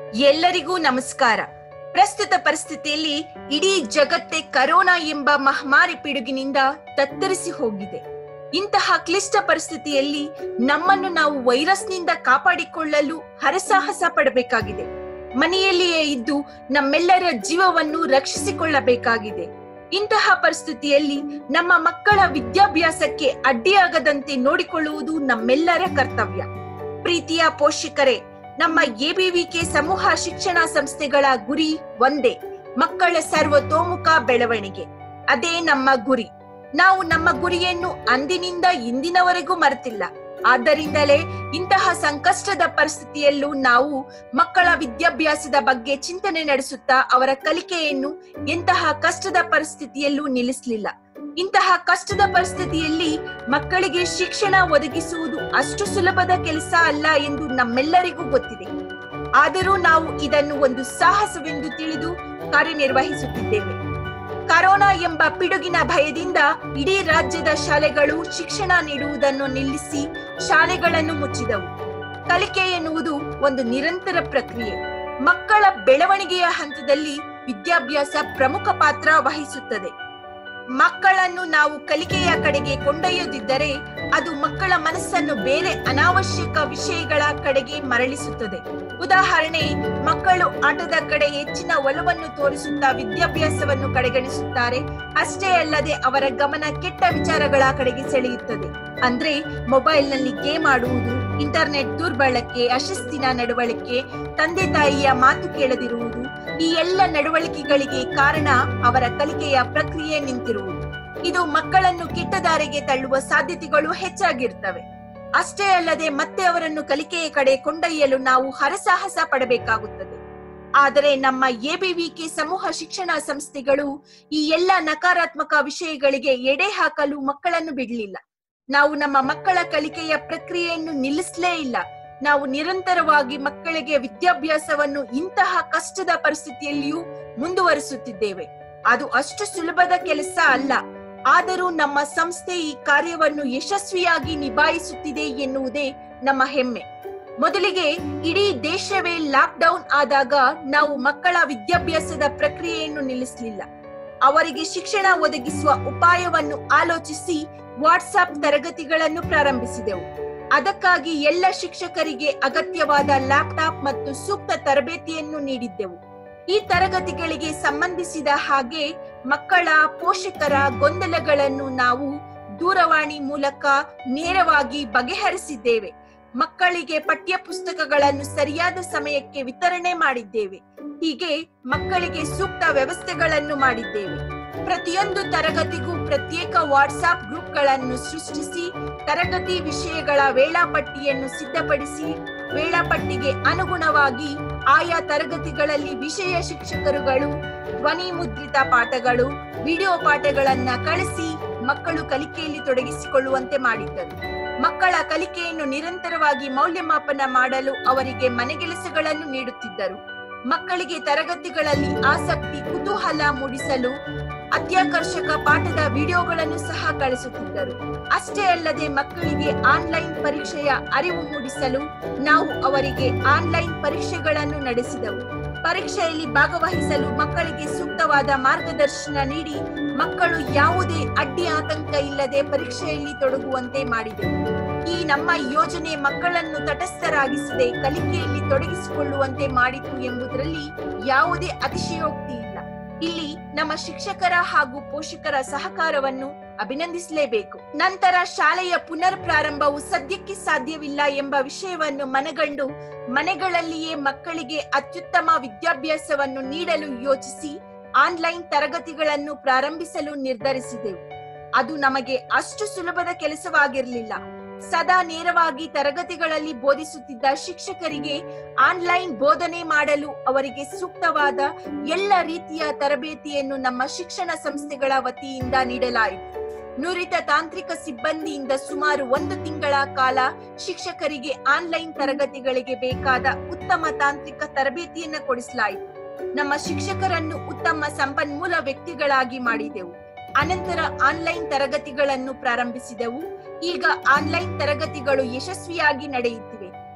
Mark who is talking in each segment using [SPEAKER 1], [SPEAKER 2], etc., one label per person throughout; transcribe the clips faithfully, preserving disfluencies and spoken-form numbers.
[SPEAKER 1] ಎಲ್ಲರಿಗೂ ನಮಸ್ಕಾರ. ಪ್ರಸ್ತುತ ಪರಿಸ್ಥಿತಿಯಲ್ಲಿ ಇಡೀ ಜಗತ್ತೇ ಕರೋನಾ ಎಂಬ ಮಹಾಮಾರಿ ಪಿಡುಗಿನಿಂದ ತತ್ತರಿಸಿ ಹೋಗಿದೆ. ಇಂತಹ ಕ್ಲಿಷ್ಟ ಪರಿಸ್ಥಿತಿಯಲ್ಲಿ ನಮ್ಮನ್ನು ನಾವು ವೈರಸ್ನಿಂದ ಕಾಪಾಡಿಕೊಳ್ಳಲು ಹರಸಾಹಸ ಪಡಬೇಕಾಗಿದೆ. ಮನೆಯಲ್ಲಿಯೇ ಇದ್ದು ನಮ್ಮೆಲ್ಲರ ಜೀವವನ್ನು ರಕ್ಷಿಸಿಕೊಳ್ಳಬೇಕಾಗಿದೆ. ಇಂತಹ ಪರಿಸ್ಥಿತಿಯಲ್ಲಿ ನಮ್ಮ ಮಕ್ಕಳ ವಿದ್ಯಾಭ್ಯಾಸಕ್ಕೆ ಅಡ್ಡಿಯಾಗದಂತೆ ನೋಡಿಕೊಳ್ಳುವುದು ನಮ್ಮೆಲ್ಲರ ಕರ್ತವ್ಯ. ಪ್ರೀತಿಯ ಪೋಷಕರೇ, ನಮ್ಮ ಎಬಿವಿಕೆ ಸಮೂಹ ಶಿಕ್ಷಣ ಸಂಸ್ಥೆಗಳ ಗುರಿ ಒಂದೇ: ಮಕ್ಕಳ ಸರ್ವತೋಮುಖ ಬೆಳವಣಿಗೆ. ಅದೇ ನಮ್ಮ ಗುರಿ. ನಾವು ನಮ್ಮ ಗುರಿಯನ್ನು ಅಂದಿನಿಂದ ಇಂದಿನವರೆಗೂ ಮರೆತಿಲ್ಲ. ಆದ್ದರಿಂದಲೇ ಇಂತಹ ಸಂಕಷ್ಟದ ಪರಿಸ್ಥಿತಿಯಲ್ಲೂ ನಾವು ಮಕ್ಕಳ ವಿದ್ಯಾಭ್ಯಾಸದ ಬಗ್ಗೆ ಚಿಂತನೆ ನಡೆಸುತ್ತಾ ಅವರ ಕಲಿಕೆಯನ್ನು ಎಂತಹ ಕಷ್ಟದ ಪರಿಸ್ಥಿತಿಯಲ್ಲೂ ನಿಲ್ಲಿಸಲಿಲ್ಲ. ಇಂತಹ ಕಷ್ಟದ ಪರಿಸ್ಥಿತಿಯಲ್ಲಿ ಮಕ್ಕಳಿಗೆ ಶಿಕ್ಷಣ ಒದಗಿಸುವುದು ಅಷ್ಟು ಸುಲಭದ ಕೆಲಸ ಅಲ್ಲ ಎಂದು ನಮ್ಮೆಲ್ಲರಿಗೂ ಗೊತ್ತಿದೆ. ಆದರೂ ನಾವು ಇದನ್ನು ಒಂದು ಸಾಹಸವೆಂದು ತಿಳಿದು ಕಾರ್ಯನಿರ್ವಹಿಸುತ್ತಿದ್ದೇವೆ. ಕರೋನಾ ಎಂಬ ಪಿಡುಗಿನ ಭಯದಿಂದ ಇಡೀ ರಾಜ್ಯದ ಶಾಲೆಗಳು ಶಿಕ್ಷಣ ನೀಡುವುದನ್ನು ನಿಲ್ಲಿಸಿ ಶಾಲೆಗಳನ್ನು ಮುಚ್ಚಿದವು. ಕಲಿಕೆ ಎನ್ನುವುದು ಒಂದು ನಿರಂತರ ಪ್ರಕ್ರಿಯೆ. ಮಕ್ಕಳ ಬೆಳವಣಿಗೆಯ ಹಂತದಲ್ಲಿ ವಿದ್ಯಾಭ್ಯಾಸ ಪ್ರಮುಖ ಪಾತ್ರ ವಹಿಸುತ್ತದೆ. ಮಕ್ಕಳನ್ನು ನಾವು ಕಲಿಕೆಯ ಕಡೆಗೆ ಕೊಂಡೊಯ್ಯದಿದ್ದರೆ ಅದು ಮಕ್ಕಳ ಮನಸ್ಸನ್ನು ಬೇರೆ ಅನಾವಶ್ಯಕ ವಿಷಯಗಳ ಕಡೆಗೆ ಮರಳಿಸುತ್ತದೆ. ಉದಾಹರಣೆ, ಮಕ್ಕಳು ಆಟದ ಕಡೆ ಹೆಚ್ಚಿನ ಒಲವನ್ನು ತೋರಿಸುತ್ತಾ ವಿದ್ಯಾಭ್ಯಾಸವನ್ನು ಕಡೆಗಣಿಸುತ್ತಾರೆ. ಅಷ್ಟೇ ಅಲ್ಲದೆ ಅವರ ಗಮನ ಕೆಟ್ಟ ವಿಚಾರಗಳ ಕಡೆಗೆ ಸೆಳೆಯುತ್ತದೆ. ಅಂದ್ರೆ ಮೊಬೈಲ್ ನಲ್ಲಿ ಗೇಮ್ ಆಡುವುದು, ಇಂಟರ್ನೆಟ್ ದುರ್ಬಳಕೆ, ಅಶಿಸ್ತಿನ ನಡವಳಿಕೆ, ತಂದೆ ತಾಯಿಯ ಮಾತು ಕೇಳದಿರುವುದು, ಈ ಎಲ್ಲ ನಡವಳಿಕೆಗಳಿಗೆ ಕಾರಣ ಅವರ ಕಲಿಕೆಯ ಪ್ರಕ್ರಿಯೆ ನಿಂತಿರುವುದು. ಇದು ಮಕ್ಕಳನ್ನು ಕೆಟ್ಟ ದಾರಿಗೆ ತಳ್ಳುವ ಸಾಧ್ಯತೆಗಳು ಹೆಚ್ಚಾಗಿರ್ತವೆ. ಅಷ್ಟೇ ಅಲ್ಲದೆ ಮತ್ತೆ ಅವರನ್ನು ಕಲಿಕೆಯ ಕಡೆ ಕೊಂಡೊಯ್ಯಲು ನಾವು ಹರಸಾಹಸ ಪಡಬೇಕಾಗುತ್ತದೆ. ಆದರೆ ನಮ್ಮ ಎಬಿವಿಕೆ ಸಮೂಹ ಶಿಕ್ಷಣ ಸಂಸ್ಥೆಗಳು ಈ ಎಲ್ಲ ನಕಾರಾತ್ಮಕ ವಿಷಯಗಳಿಗೆ ಎಡೆ ಹಾಕಲು ಮಕ್ಕಳನ್ನು ಬಿಡಲಿಲ್ಲ. ನಾವು ನಮ್ಮ ಮಕ್ಕಳ ಕಲಿಕೆಯ ಪ್ರಕ್ರಿಯೆಯನ್ನು ನಿಲ್ಲಿಸಲೇ ಇಲ್ಲ. ನಾವು ನಿರಂತರವಾಗಿ ಮಕ್ಕಳಿಗೆ ವಿದ್ಯಾಭ್ಯಾಸವನ್ನು ಇಂತಹ ಕಷ್ಟದ ಪರಿಸ್ಥಿತಿಯಲ್ಲಿಯೂ ಮುಂದುವರಿಸುತ್ತಿದ್ದೇವೆ. ಅದು ಅಷ್ಟು ಸುಲಭದ ಕೆಲಸ ಅಲ್ಲ. ಆದರೂ ನಮ್ಮ ಸಂಸ್ಥೆ ಈ ಕಾರ್ಯವನ್ನು ಯಶಸ್ವಿಯಾಗಿ ನಿಭಾಯಿಸುತ್ತಿದೆ ಎನ್ನುವುದೇ ನಮ್ಮ ಹೆಮ್ಮೆ. ಮೊದಲಿಗೆ ಇಡೀ ದೇಶವೇ ಲಾಕ್ ಡೌನ್ ಆದಾಗ ನಾವು ಮಕ್ಕಳ ವಿದ್ಯಾಭ್ಯಾಸದ ಪ್ರಕ್ರಿಯೆಯನ್ನು ನಿಲ್ಲಿಸಲಿಲ್ಲ. ಅವರಿಗೆ ಶಿಕ್ಷಣ ಒದಗಿಸುವ ಉಪಾಯವನ್ನು ಆಲೋಚಿಸಿ ವಾಟ್ಸ್ಆಪ್ ತರಗತಿಗಳನ್ನು ಪ್ರಾರಂಭಿಸಿದೆವು. ಅದಕ್ಕಾಗಿ ಎಲ್ಲ ಶಿಕ್ಷಕರಿಗೆ ಅಗತ್ಯವಾದ ಲ್ಯಾಪ್ಟಾಪ್ ಮತ್ತು ಸೂಕ್ತ ತರಬೇತಿಯನ್ನು ನೀಡಿದ್ದೆವು. ಈ ತರಗತಿಗಳಿಗೆ ಸಂಬಂಧಿಸಿದ ಹಾಗೆ ಮಕ್ಕಳ ಪೋಷಕರ ಗೊಂದಲಗಳನ್ನು ನಾವು ದೂರವಾಣಿ ಮೂಲಕ ನೇರವಾಗಿ ಬಗೆಹರಿಸಿದ್ದೇವೆ. ಮಕ್ಕಳಿಗೆ ಪಠ್ಯ ಪುಸ್ತಕಗಳನ್ನು ಸರಿಯಾದ ಸಮಯಕ್ಕೆ ವಿತರಣೆ ಮಾಡಿದ್ದೇವೆ. ಹೀಗೆ ಮಕ್ಕಳಿಗೆ ಸೂಕ್ತ ವ್ಯವಸ್ಥೆಗಳನ್ನು ಮಾಡಿದ್ದೇವೆ. ಪ್ರತಿಯೊಂದು ತರಗತಿಗೂ ಪ್ರತ್ಯೇಕ ವಾಟ್ಸ್ಆಪ್ ಗ್ರೂಪ್ಗಳನ್ನು ಸೃಷ್ಟಿಸಿ ತರಗತಿ ವಿಷಯಗಳ ವೇಳಾಪಟ್ಟಿಯನ್ನು ಸಿದ್ಧಪಡಿಸಿ ವೇಳಾಪಟ್ಟಿಗೆ ಅನುಗುಣವಾಗಿ ಆಯಾ ತರಗತಿಗಳಲ್ಲಿ ವಿಷಯ ಶಿಕ್ಷಕರುಗಳು ಧ್ವನಿ ಮುದ್ರಿತ ಪಾಠಗಳು, ವಿಡಿಯೋ ಪಾಠಗಳನ್ನ ಕಳಿಸಿ ಮಕ್ಕಳು ಕಲಿಕೆಯಲ್ಲಿ ತೊಡಗಿಸಿಕೊಳ್ಳುವಂತೆ ಮಾಡಿದ್ದರು. ಮಕ್ಕಳ ಕಲಿಕೆಯನ್ನು ನಿರಂತರವಾಗಿ ಮೌಲ್ಯಮಾಪನ ಮಾಡಲು ಅವರಿಗೆ ಮನೆಗೆಲಸಗಳನ್ನು ನೀಡುತ್ತಿದ್ದರು. ಮಕ್ಕಳಿಗೆ ತರಗತಿಗಳಲ್ಲಿ ಆಸಕ್ತಿ, ಕುತೂಹಲ ಮೂಡಿಸಲು ಅತ್ಯಾಕರ್ಷಕ ಪಾಠದ ವಿಡಿಯೋಗಳನ್ನು ಸಹ ಕಳಿಸುತ್ತಿದ್ದರು. ಅಷ್ಟೇ ಅಲ್ಲದೆ ಮಕ್ಕಳಿಗೆ ಆನ್ಲೈನ್ ಪರೀಕ್ಷೆಯ ಅರಿವು ಮೂಡಿಸಲು ನಾವು ಅವರಿಗೆ ಆನ್ಲೈನ್ ಪರೀಕ್ಷೆಗಳನ್ನು ನಡೆಸಿದೆವು. ಪರೀಕ್ಷೆಯಲ್ಲಿ ಭಾಗವಹಿಸಲು ಮಕ್ಕಳಿಗೆ ಸೂಕ್ತವಾದ ಮಾರ್ಗದರ್ಶನ ನೀಡಿ ಮಕ್ಕಳು ಯಾವುದೇ ಅಡ್ಡಿ ಆತಂಕ ಇಲ್ಲದೆ ಪರೀಕ್ಷೆಯಲ್ಲಿ ತೊಡಗುವಂತೆ ಮಾಡಿದೆವು. ಈ ನಮ್ಮ ಯೋಜನೆ ಮಕ್ಕಳನ್ನು ತಟಸ್ಥರಾಗಿಸದೆ ಕಲಿಕೆಯಲ್ಲಿ ತೊಡಗಿಸಿಕೊಳ್ಳುವಂತೆ ಮಾಡಿತು ಎಂಬುದರಲ್ಲಿ ಯಾವುದೇ ಅತಿಶಯೋಕ್ತಿ ಇಲ್ಲ. ಇಲ್ಲಿ ನಮ್ಮ ಶಿಕ್ಷಕರ ಹಾಗೂ ಪೋಷಕರ ಸಹಕಾರವನ್ನು ಅಭಿನಂದಿಸಲೇಬೇಕು. ನಂತರ ಶಾಲೆಯ ಪುನರ್ ಪ್ರಾರಂಭವು ಸದ್ಯಕ್ಕೆ ಸಾಧ್ಯವಿಲ್ಲ ಎಂಬ ವಿಷಯವನ್ನು ಮನಗಂಡು ಮನೆಗಳಲ್ಲಿಯೇ ಮಕ್ಕಳಿಗೆ ಅತ್ಯುತ್ತಮ ವಿದ್ಯಾಭ್ಯಾಸವನ್ನು ನೀಡಲು ಯೋಚಿಸಿ ಆನ್ಲೈನ್ ತರಗತಿಗಳನ್ನು ಪ್ರಾರಂಭಿಸಲು ನಿರ್ಧರಿಸಿದೆವು. ಅದು ನಮಗೆ ಅಷ್ಟು ಸುಲಭದ ಕೆಲಸವಾಗಿರಲಿಲ್ಲ. ಸದಾ ನೇರವಾಗಿ ತರಗತಿಗಳಲ್ಲಿ ಬೋಧಿಸುತ್ತಿದ್ದ ಶಿಕ್ಷಕರಿಗೆ ಆನ್ಲೈನ್ ಬೋಧನೆ ಮಾಡಲು ಅವರಿಗೆ ಸೂಕ್ತವಾದ ಎಲ್ಲ ರೀತಿಯ ತರಬೇತಿಯನ್ನು ನಮ್ಮ ಶಿಕ್ಷಣ ಸಂಸ್ಥೆಗಳ ವತಿಯಿಂದ ನೀಡಲಾಯಿತು. ನುರಿತ ತಾಂತ್ರಿಕ ಸಿಬ್ಬಂದಿಯಿಂದ ಸುಮಾರು ಒಂದು ತಿಂಗಳ ಕಾಲ ಶಿಕ್ಷಕರಿಗೆ ಆನ್ಲೈನ್ ತರಗತಿಗಳಿಗೆ ಬೇಕಾದ ಉತ್ತಮ ತಾಂತ್ರಿಕ ತರಬೇತಿಯನ್ನು ಕೊಡಿಸಲಾಯಿತು. ನಮ್ಮ ಶಿಕ್ಷಕರನ್ನು ಉತ್ತಮ ಸಂಪನ್ಮೂಲ ವ್ಯಕ್ತಿಗಳಾಗಿ ಮಾಡಿದೆವು. ಅನಂತರ ಆನ್ಲೈನ್ ತರಗತಿಗಳನ್ನು ಪ್ರಾರಂಭಿಸಿದೆವು. ಈಗ ಆನ್ಲೈನ್ ತರಗತಿಗಳು ಯಶಸ್ವಿಯಾಗಿ ನಡೆಯುತ್ತಿವೆ.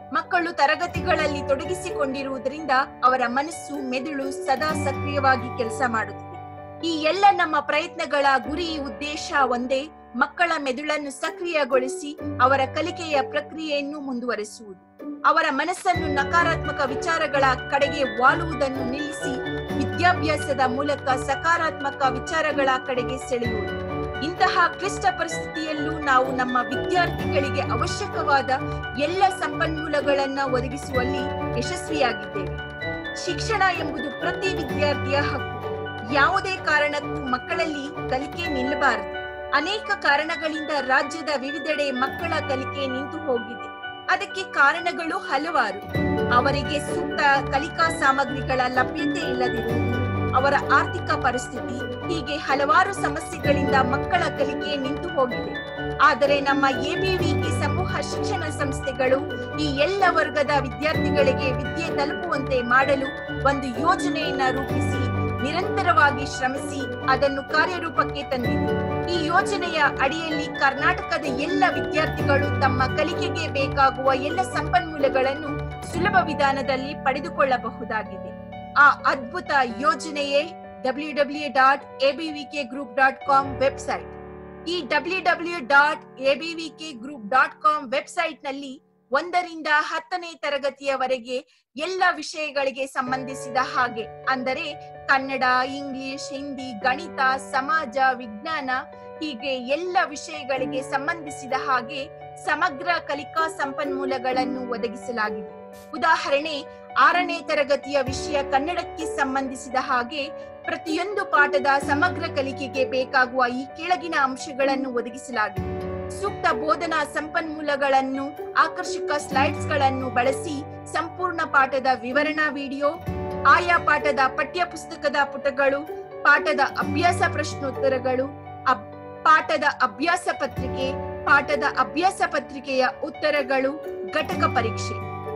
[SPEAKER 1] ಮಕ್ಕಳು ತರಗತಿಗಳಲ್ಲಿ ತೊಡಗಿಸಿಕೊಂಡಿರುವುದರಿಂದ ಅವರ ಮನಸ್ಸು ಮೆದುಳು ಸದಾ ಸಕ್ರಿಯವಾಗಿ ಕೆಲಸ ಮಾಡುತ್ತಿದೆ. ಈ ಎಲ್ಲ ನಮ್ಮ ಪ್ರಯತ್ನಗಳ ಗುರಿ ಉದ್ದೇಶ ಒಂದೇ, ಮಕ್ಕಳ ಮೆದುಳನ್ನು ಸಕ್ರಿಯಗೊಳಿಸಿ ಅವರ ಕಲಿಕೆಯ ಪ್ರಕ್ರಿಯೆಯನ್ನು ಮುಂದುವರೆಸುವುದು, ಅವರ ಮನಸ್ಸನ್ನು ನಕಾರಾತ್ಮಕ ವಿಚಾರಗಳ ಕಡೆಗೆ ವಾಲುವುದನ್ನು ನಿಲ್ಲಿಸಿ ವಿದ್ಯಾಭ್ಯಾಸದ ಮೂಲಕ ಸಕಾರಾತ್ಮಕ ವಿಚಾರಗಳ ಕಡೆಗೆ ಸೆಳೆಯುವುದು. ಇಂತಹ ಕ್ಲಿಷ್ಟ ಪರಿಸ್ಥಿತಿಯಲ್ಲೂ ನಾವು ನಮ್ಮ ವಿದ್ಯಾರ್ಥಿಗಳಿಗೆ ಅವಶ್ಯಕವಾದ ಎಲ್ಲ ಸಂಪನ್ಮೂಲಗಳನ್ನ ಒದಗಿಸುವಲ್ಲಿ ಯಶಸ್ವಿಯಾಗಿದ್ದೇವೆ. ಶಿಕ್ಷಣ ಎಂಬುದು ಪ್ರತಿ ವಿದ್ಯಾರ್ಥಿಯ ಹಕ್ಕು. ಯಾವುದೇ ಕಾರಣಕ್ಕೂ ಮಕ್ಕಳಲ್ಲಿ ಕಲಿಕೆ ನಿಲ್ಲಬಾರದು. ಅನೇಕ ಕಾರಣಗಳಿಂದ ರಾಜ್ಯದ ವಿವಿಧೆಡೆ ಮಕ್ಕಳ ಕಲಿಕೆ ನಿಂತು ಹೋಗಿದೆ. ಅದಕ್ಕೆ ಕಾರಣಗಳು ಹಲವಾರು. ಅವರಿಗೆ ಸೂಕ್ತ ಕಲಿಕಾ ಸಾಮಗ್ರಿಗಳ ಲಭ್ಯತೆ ಇಲ್ಲದಿರುವುದು, ಅವರ ಆರ್ಥಿಕ ಪರಿಸ್ಥಿತಿ, ಹೀಗೆ ಹಲವಾರು ಸಮಸ್ಯೆಗಳಿಂದ ಮಕ್ಕಳ ಕಲಿಕೆ ನಿಂತು ಹೋಗಿದೆ. ಆದರೆ ನಮ್ಮ ಎಬಿವಿಕೆ ಸಮೂಹ ಶಿಕ್ಷಣ ಸಂಸ್ಥೆಗಳು ಈ ಎಲ್ಲ ವರ್ಗದ ವಿದ್ಯಾರ್ಥಿಗಳಿಗೆ ವಿದ್ಯೆ ತಲುಪುವಂತೆ ಮಾಡಲು ಒಂದು ಯೋಜನೆಯನ್ನ ರೂಪಿಸಿ ನಿರಂತರವಾಗಿ ಶ್ರಮಿಸಿ ಅದನ್ನು ಕಾರ್ಯರೂಪಕ್ಕೆ ತಂದಿದೆ. ಈ ಯೋಜನೆಯ ಅಡಿಯಲ್ಲಿ ಕರ್ನಾಟಕದ ಎಲ್ಲ ವಿದ್ಯಾರ್ಥಿಗಳು ತಮ್ಮ ಕಲಿಕೆಗೆ ಬೇಕಾಗುವ ಎಲ್ಲ ಸಂಪನ್ಮೂಲಗಳನ್ನು ಸುಲಭ ವಿಧಾನದಲ್ಲಿ ಪಡೆದುಕೊಳ್ಳಬಹುದಾಗಿದೆ. ಆ ಅದ್ಭುತ ಯೋಜನೆಯೇ W W dot A B V K group dot com website. ಈ W W dot A B V K group dot com website ನಲ್ಲಿ ಒಂದರಿಂದ ಹತ್ತನೇ ತರಗತಿಯವರೆಗೆ ಎಲ್ಲ ವಿಷಯಗಳಿಗೆ ಸಂಬಂಧಿಸಿದ ಹಾಗೆ, ಅಂದರೆ ಕನ್ನಡ, ಇಂಗ್ಲಿಷ್, ಹಿಂದಿ, ಗಣಿತ, ಸಮಾಜ, ವಿಜ್ಞಾನ, ಹೀಗೆ ಎಲ್ಲ ವಿಷಯಗಳಿಗೆ ಸಂಬಂಧಿಸಿದ ಹಾಗೆ ಸಮಗ್ರ ಕಲಿಕಾ ಸಂಪನ್ಮೂಲಗಳನ್ನು ಒದಗಿಸಲಾಗಿದೆ. ಉದಾಹರಣೆ, ಆರನೇ ತರಗತಿಯ ವಿಷಯ ಕನ್ನಡಕ್ಕೆ ಸಂಬಂಧಿಸಿದ ಹಾಗೆ ಪ್ರತಿಯೊಂದು ಪಾಠದ ಸಮಗ್ರ ಕಲಿಕೆಗೆ ಬೇಕಾಗುವ ಈ ಕೆಳಗಿನ ಅಂಶಗಳನ್ನು ಒದಗಿಸಲಾಗಿದೆ. ಸೂಕ್ತ ಬೋಧನಾ ಸಂಪನ್ಮೂಲಗಳನ್ನು, ಆಕರ್ಷಕ ಸ್ಲೈಡ್ಸ್ ಗಳನ್ನು ಬಳಸಿ ಸಂಪೂರ್ಣ ಪಾಠದ ವಿವರಣಾ ವಿಡಿಯೋ, ಆಯಾ ಪಾಠದ ಪಠ್ಯ ಪುಸ್ತಕದ ಪುಟಗಳು, ಪಾಠದ ಅಭ್ಯಾಸ ಪ್ರಶ್ನೋತ್ತರಗಳು, ಪಾಠದ ಅಭ್ಯಾಸ ಪತ್ರಿಕೆ, ಪಾಠದ ಅಭ್ಯಾಸ ಪತ್ರಿಕೆಯ ಉತ್ತರಗಳು, ಘಟಕ ಪರೀಕ್ಷೆ.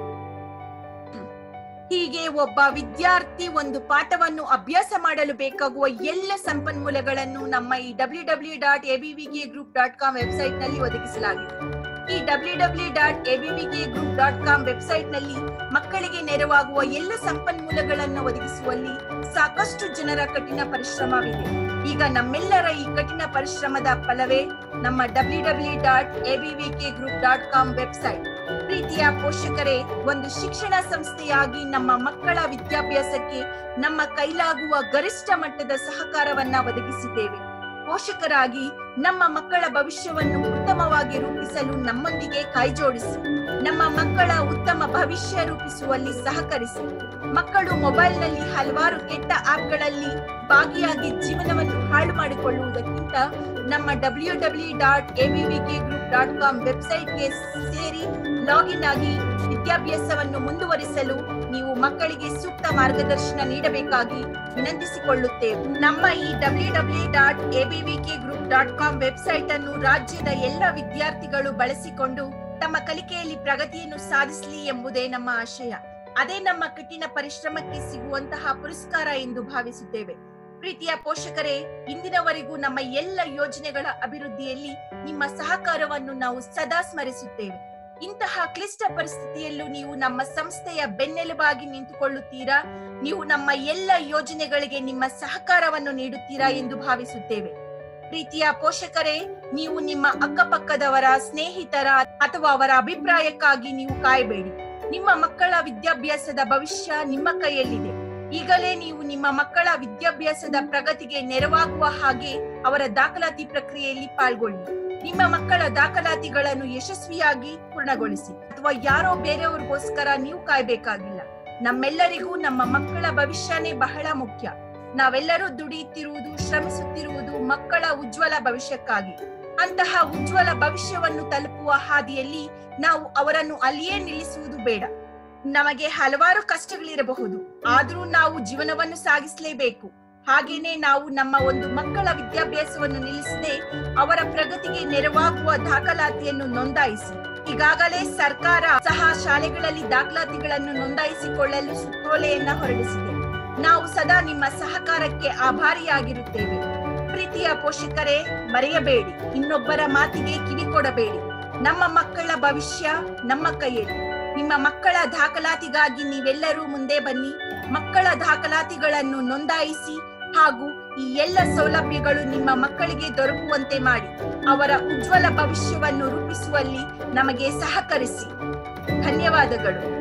[SPEAKER 1] ಹೀಗೆ ಒಬ್ಬ ವಿದ್ಯಾರ್ಥಿ ಒಂದು ಪಾಠವನ್ನು ಅಭ್ಯಾಸ ಮಾಡಲು ಬೇಕಾಗುವ ಎಲ್ಲ ಸಂಪನ್ಮೂಲಗಳನ್ನು ನಮ್ಮ ಈ W W dot A B V K group dot com website ನಲ್ಲಿ ಒದಗಿಸಲಾಗಿದೆ. ಈ W W dot A B V K group dot com website ನಲ್ಲಿ ಮಕ್ಕಳಿಗೆ ನೆರವಾಗುವ ಎಲ್ಲ ಸಂಪನ್ಮೂಲಗಳನ್ನು ಒದಗಿಸುವಲ್ಲಿ ಸಾಕಷ್ಟು ಜನರ ಕಠಿಣ ಪರಿಶ್ರಮವಿದೆ. ಈಗ ನಮ್ಮೆಲ್ಲರ ಈ ಕಠಿಣ ಪರಿಶ್ರಮದ ಫಲವೇ ನಮ್ಮ W W dot A B V K group dot com website. ಪ್ರೀತಿಯ ಪೋಷಕರೇ, ಒಂದು ಶಿಕ್ಷಣ ಸಂಸ್ಥೆಯಾಗಿ ನಮ್ಮ ಮಕ್ಕಳ ವಿದ್ಯಾಭ್ಯಾಸಕ್ಕೆ ನಮ್ಮ ಕೈಲಾಗುವ ಗರಿಷ್ಠ ಮಟ್ಟದ ಸಹಕಾರವನ್ನ ಒದಗಿಸಿದ್ದೇವೆ. ಪೋಷಕರಾಗಿ ನಮ್ಮ ಮಕ್ಕಳ ಭವಿಷ್ಯವನ್ನು ಉತ್ತಮವಾಗಿ ರೂಪಿಸಲು ನಮ್ಮೊಂದಿಗೆ ಕೈಜೋಡಿಸಿ, ನಮ್ಮ ಮಕ್ಕಳ ಉತ್ತಮ ಭವಿಷ್ಯ ರೂಪಿಸುವಲ್ಲಿ ಸಹಕರಿಸಿ. ಮಕ್ಕಳು ಮೊಬೈಲ್ನಲ್ಲಿ ಹಲವಾರು ಕೆಟ್ಟ ಆಪ್ಗಳಲ್ಲಿ ಭಾಗಿಯಾಗಿ ಜೀವನವನ್ನು ಹಾಳು ಮಾಡಿಕೊಳ್ಳುವುದಕ್ಕಿಂತ ನಮ್ಮ W W dot A B V K group dot com ವೆಬ್ಸೈಟ್ಗೆ ಸೇರಿ ಲಾಗಿನ್ ಆಗಿ ವಿದ್ಯಾಭ್ಯಾಸವನ್ನು ಮುಂದುವರಿಸಲು ನೀವು ಮಕ್ಕಳಿಗೆ ಸೂಕ್ತ ಮಾರ್ಗದರ್ಶನ ನೀಡಬೇಕಾಗಿ ವಿನಂತಿಸಿಕೊಳ್ಳುತ್ತೇವೆ. ನಮ್ಮ ಈ W W dot A B V K group dot com website ಅನ್ನು ರಾಜ್ಯದ ಎಲ್ಲ ವಿದ್ಯಾರ್ಥಿಗಳು ಬಳಸಿಕೊಂಡು ತಮ್ಮ ಕಲಿಕೆಯಲ್ಲಿ ಪ್ರಗತಿಯನ್ನು ಸಾಧಿಸಲಿ ಎಂಬುದೇ ನಮ್ಮ ಆಶಯ. ಅದೇ ನಮ್ಮ ಕಠಿಣ ಪರಿಶ್ರಮಕ್ಕೆ ಸಿಗುವಂತಹ ಪುರಸ್ಕಾರ ಎಂದು ಭಾವಿಸುತ್ತೇವೆ. ಪ್ರೀತಿಯ ಪೋಷಕರೇ, ಇಂದಿನವರೆಗೂ ನಮ್ಮ ಎಲ್ಲ ಯೋಜನೆಗಳ ಅಭಿವೃದ್ಧಿಯಲ್ಲಿ ನಿಮ್ಮ ಸಹಕಾರವನ್ನು ನಾವು ಸದಾ ಸ್ಮರಿಸುತ್ತೇವೆ. ಇಂತಹ ಕ್ಲಿಷ್ಟ ಪರಿಸ್ಥಿತಿಯಲ್ಲೂ ನೀವು ನಮ್ಮ ಸಂಸ್ಥೆಯ ಬೆನ್ನೆಲುಬಾಗಿ ನಿಂತುಕೊಳ್ಳುತ್ತೀರಾ, ನೀವು ನಮ್ಮ ಎಲ್ಲ ಯೋಜನೆಗಳಿಗೆ ನಿಮ್ಮ ಸಹಕಾರವನ್ನು ನೀಡುತ್ತೀರಾ ಎಂದು ಭಾವಿಸುತ್ತೇವೆ. ಪ್ರೀತಿಯ ಪೋಷಕರೇ, ನೀವು ನಿಮ್ಮ ಅಕ್ಕಪಕ್ಕದವರ, ಸ್ನೇಹಿತರ ಅಥವಾ ಅವರ ಅಭಿಪ್ರಾಯಕ್ಕಾಗಿ ನೀವು ಕಾಯಬೇಡಿ. ನಿಮ್ಮ ಮಕ್ಕಳ ವಿದ್ಯಾಭ್ಯಾಸದ ಭವಿಷ್ಯ ನಿಮ್ಮ ಕೈಯಲ್ಲಿದೆ. ಈಗಲೇ ನೀವು ನಿಮ್ಮ ಮಕ್ಕಳ ವಿದ್ಯಾಭ್ಯಾಸದ ಪ್ರಗತಿಗೆ ನೆರವಾಗುವ ಹಾಗೆ ಅವರ ದಾಖಲಾತಿ ಪ್ರಕ್ರಿಯೆಯಲ್ಲಿ ಪಾಲ್ಗೊಳ್ಳಿ. ನಿಮ್ಮ ಮಕ್ಕಳ ದಾಖಲಾತಿಗಳನ್ನು ಯಶಸ್ವಿಯಾಗಿ ಪೂರ್ಣಗೊಳಿಸಿ. ಅಥವಾ ಯಾರೋ ಬೇರೆಯವ್ರಿಗೋಸ್ಕರ ನೀವು ಕಾಯ್ಬೇಕಾಗಿಲ್ಲ. ನಮ್ಮೆಲ್ಲರಿಗೂ ನಮ್ಮ ಮಕ್ಕಳ ಭವಿಷ್ಯನೇ ಬಹಳ ಮುಖ್ಯ. ನಾವೆಲ್ಲರೂ ದುಡಿಯುತ್ತಿರುವುದು, ಶ್ರಮಿಸುತ್ತಿರುವುದು ಮಕ್ಕಳ ಉಜ್ವಲ ಭವಿಷ್ಯಕ್ಕಾಗಿ. ಅಂತಹ ಉಜ್ವಲ ಭವಿಷ್ಯವನ್ನು ತಲುಪುವ ಹಾದಿಯಲ್ಲಿ ನಾವು ಅವರನ್ನು ಅಲ್ಲಿಯೇ ನಿಲ್ಲಿಸುವುದು ಬೇಡ. ನಮಗೆ ಹಲವಾರು ಕಷ್ಟಗಳಿರಬಹುದು, ಆದರೂ ನಾವು ಜೀವನವನ್ನು ಸಾಗಿಸಲೇಬೇಕು. ಹಾಗೇನೆ ನಾವು ನಮ್ಮ ಒಂದು ಮಕ್ಕಳ ವಿದ್ಯಾಭ್ಯಾಸವನ್ನು ನಿಲ್ಲಿಸದೆ ಅವರ ಪ್ರಗತಿಗೆ ನೆರವಾಗುವ ದಾಖಲಾತಿಯನ್ನು ನೋಂದಾಯಿಸಿ. ಈಗಾಗಲೇ ಸರ್ಕಾರ ಸಹ ಶಾಲೆಗಳಲ್ಲಿ ದಾಖಲಾತಿಗಳನ್ನು ನೋಂದಾಯಿಸಿಕೊಳ್ಳಲು ಸುತ್ತೋಲೆಯನ್ನ ಹೊರಡಿಸಿದೆ. ನಾವು ಸದಾ ನಿಮ್ಮ ಸಹಕಾರಕ್ಕೆ ಆಭಾರಿಯಾಗಿರುತ್ತೇವೆ. ಪ್ರೀತಿಯ ಪೋಷಕರೇ, ಮರೆಯಬೇಡಿ, ಇನ್ನೊಬ್ಬರ ಮಾತಿಗೆ ಕಿವಿ ಕೊಡಬೇಡಿ. ನಮ್ಮ ಮಕ್ಕಳ ಭವಿಷ್ಯ ನಮ್ಮ ಕೈಯಲ್ಲಿ. ನಿಮ್ಮ ಮಕ್ಕಳ ದಾಖಲಾತಿಗಾಗಿ ನೀವೆಲ್ಲರೂ ಮುಂದೆ ಬನ್ನಿ. ಮಕ್ಕಳ ದಾಖಲಾತಿಗಳನ್ನು ನೋಂದಾಯಿಸಿ ಹಾಗೂ ಈ ಎಲ್ಲ ಸೌಲಭ್ಯಗಳು ನಿಮ್ಮ ಮಕ್ಕಳಿಗೆ ದೊರಕುವಂತೆ ಮಾಡಿ ಅವರ ಉಜ್ವಲ ಭವಿಷ್ಯವನ್ನು ರೂಪಿಸುವಲ್ಲಿ ನಮಗೆ ಸಹಕರಿಸಿ. ಧನ್ಯವಾದಗಳು.